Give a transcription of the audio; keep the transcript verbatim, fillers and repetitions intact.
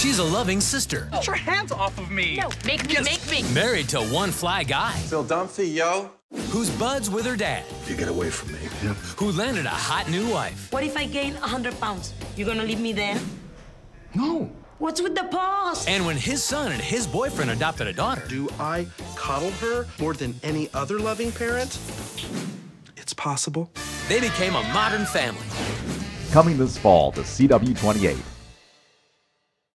She's a loving sister. Get your hands off of me. No, make me, Yes. make me. Married to one fly guy. Phil Dunphy, yo. Who's buds with her dad. You get away from me. Yeah. Who landed a hot new wife. What if I gain one hundred pounds? You gonna leave me there? No. What's with the pause? And when his son and his boyfriend adopted a daughter. Do I coddle her more than any other loving parent? It's possible. They became a modern family. Coming this fall to C W twenty-eight.